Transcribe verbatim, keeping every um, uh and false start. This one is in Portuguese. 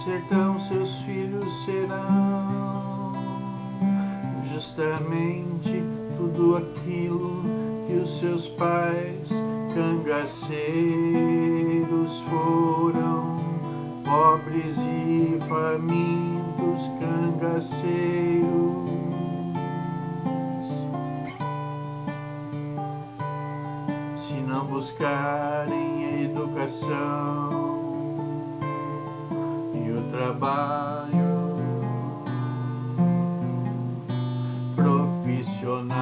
sertão seus filhos serão justamente tudo aquilo que os seus pais cangaceiros foram, pobres e famintos cangaceiros. Se não buscarem a educação e o trabalho profissional,